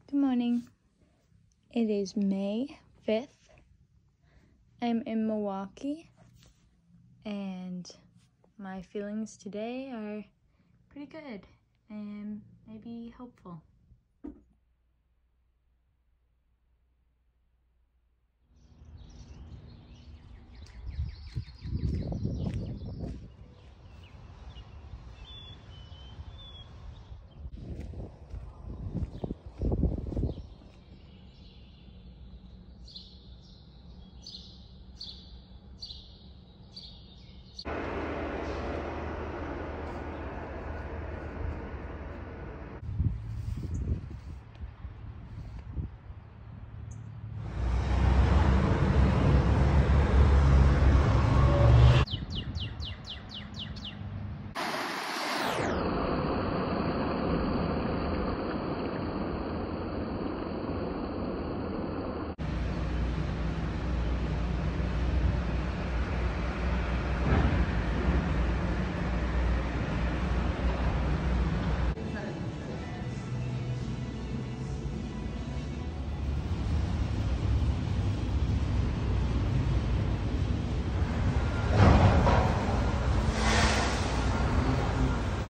Good morning. It is May 5th. I'm in Milwaukee, and my feelings today are pretty good and maybe hopeful.